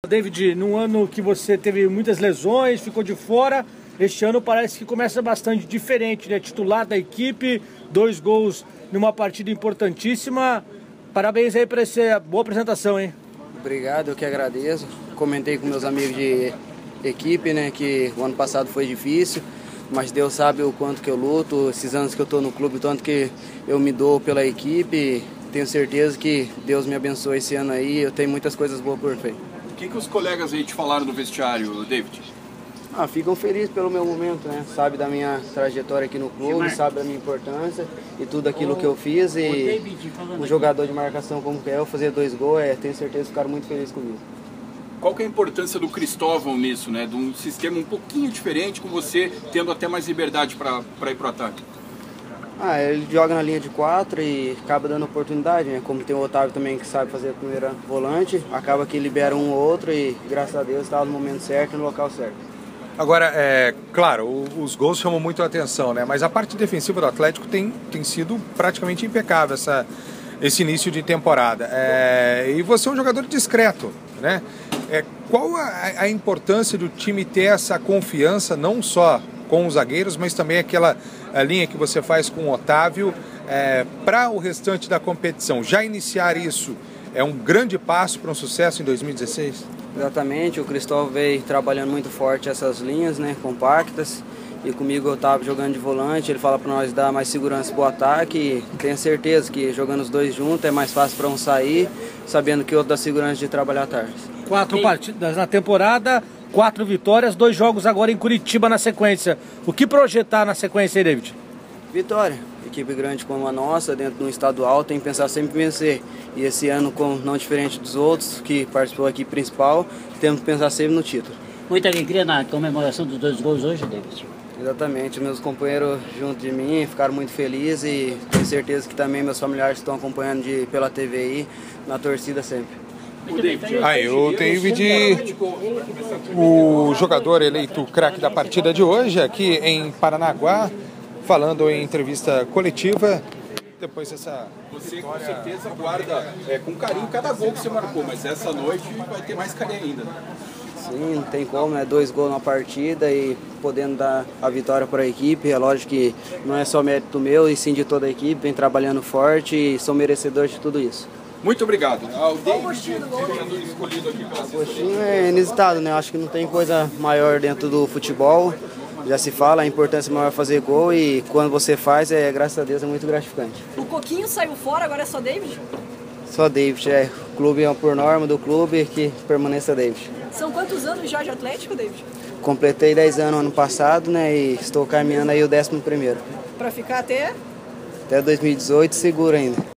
David, num ano que você teve muitas lesões, ficou de fora, este ano parece que começa bastante diferente, né? Titular da equipe, 2 gols numa partida importantíssima. Parabéns aí por essa boa apresentação, hein? Obrigado, eu que agradeço. Comentei com meus amigos de equipe, né, que o ano passado foi difícil, mas Deus sabe o quanto que eu luto, esses anos que eu estou no clube, o tanto que eu me dou pela equipe. Tenho certeza que Deus me abençoe esse ano aí, eu tenho muitas coisas boas por feito. O que os colegas aí te falaram no vestiário, David? Ficam felizes pelo meu momento, né? Sabe da minha trajetória aqui no clube, sabe da minha importância e tudo aquilo que eu fiz. E um jogador de marcação como que eu, fazer 2 gols, tenho certeza que ficaram muito felizes comigo. Qual que é a importância do Cristóvão nisso, né? De um sistema um pouquinho diferente, com você tendo até mais liberdade para ir pro ataque? Ele joga na linha de 4 e acaba dando oportunidade, né? Como tem o Otávio também que sabe fazer a primeira volante, acaba que libera um ou outro e graças a Deus estava no momento certo e no local certo. Agora, claro, os gols chamam muito a atenção, né? Mas a parte defensiva do Atlético tem sido praticamente impecável esse início de temporada. E você é um jogador discreto, né? Qual a importância do time ter essa confiança, não só com os zagueiros, mas também aquela linha que você faz com o Otávio para o restante da competição? Já iniciar isso é um grande passo para um sucesso em 2016? Exatamente, o Cristóvão veio trabalhando muito forte essas linhas, né, compactas, e comigo eu estava jogando de volante, ele fala para nós dar mais segurança para o ataque, e tenho certeza que jogando os dois juntos é mais fácil para um sair, sabendo que o outro dá segurança de trabalhar tarde. 4 partidas na temporada, 4 vitórias, 2 jogos agora em Curitiba na sequência. O que projetar na sequência aí, David? Vitória. Equipe grande como a nossa, dentro de um estadual, tem que pensar sempre em vencer. E esse ano, não diferente dos outros, que participou aqui principal, temos que pensar sempre no título. Muita alegria na comemoração dos 2 gols hoje, David? Exatamente, meus companheiros junto de mim ficaram muito felizes e tenho certeza que também meus familiares estão acompanhando pela TV aí, na torcida sempre. O David, o jogador eleito craque da partida de hoje, aqui em Paranaguá, falando em entrevista coletiva, depois dessa Você vitória... com certeza guarda com carinho cada gol que você marcou, mas essa noite vai ter mais carinho ainda. Sim, não tem como, 2 gols na partida e podendo dar a vitória para a equipe. É lógico que não é só mérito meu, e sim de toda a equipe, vem trabalhando forte e são merecedores de tudo isso. Muito obrigado. O David, jogador escolhido aqui pela assessoria. O Agostinho é inusitado, né? Acho que não tem coisa maior dentro do futebol. Já se fala, a importância maior é fazer gol e quando você faz, graças a Deus, é muito gratificante. O Coquinho saiu fora, agora é só David? Só David, O clube é por norma do clube que permaneça David. São quantos anos já de Atlético, David? Completei 10 anos ano passado, né? E estou caminhando aí o 11º. Para ficar até? Até 2018, seguro ainda.